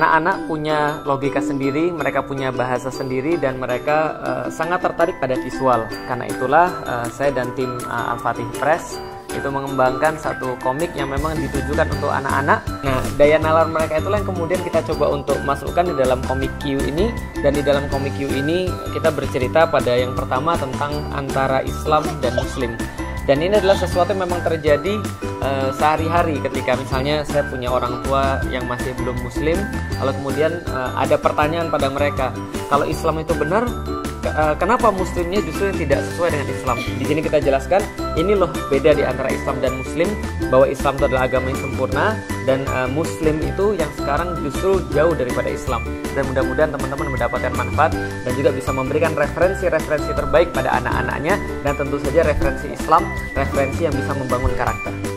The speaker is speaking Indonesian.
Anak-anak punya logika sendiri, mereka punya bahasa sendiri, dan mereka sangat tertarik pada visual. Karena itulah saya dan tim Al-Fatih Press itu mengembangkan satu komik yang memang ditujukan untuk anak-anak. Nah, daya nalar mereka itulah yang kemudian kita coba untuk masukkan di dalam komik Q ini. Dan di dalam komik Q ini kita bercerita pada yang pertama tentang antara Islam dan Muslim. Dan ini adalah sesuatu yang memang terjadi sehari-hari ketika misalnya saya punya orang tua yang masih belum Muslim, lalu kemudian ada pertanyaan pada mereka, kalau Islam itu benar, kenapa Muslimnya justru yang tidak sesuai dengan Islam? Di sini kita jelaskan, ini loh beda di antara Islam dan Muslim, bahwa Islam itu adalah agama yang sempurna, dan Muslim itu yang sekarang justru jauh daripada Islam. Dan mudah-mudahan teman-teman mendapatkan manfaat dan juga bisa memberikan referensi-referensi terbaik pada anak-anaknya, dan tentu saja referensi Islam, referensi yang bisa membangun karakter.